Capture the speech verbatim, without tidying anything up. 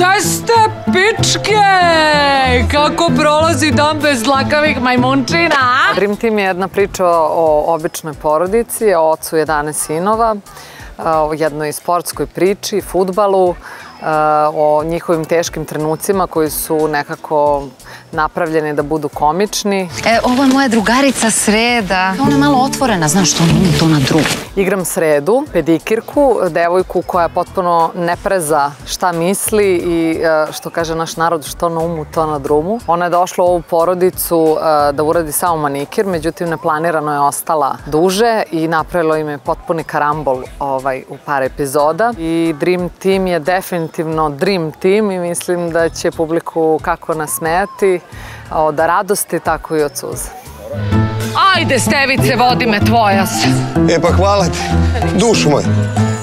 Gde ste, pičke? Kako prolazi dan bez dlakavih majmunčina? Dream Team je jedna priča o običnoj porodici, o ocu jedanaest sinova, o jednoj sportskoj priči, fudbalu, o njihovim teškim trenucima koji su nekako napravljeni da budu komični. E, ovo je moja drugarica Sreda. Ona je malo otvorena, znaš što, ona ima to na drugu. Igram Sredu, pedikirku, devojku koja potpuno ne preza šta misli i što kaže naš narod, što na umu, to na drumu. Ona je došla u ovu porodicu da uradi samo manikir, međutim neplanirano je ostala duže i napravilo im je potpuni karambol u par epizoda. I Dream Team je definitivno Dream Team i mislim da će publiku kako nasmejati od radosti, tako i od suza. Ajde, Stevice, vodi me tvoja se. E pa hvala ti, dušu moju.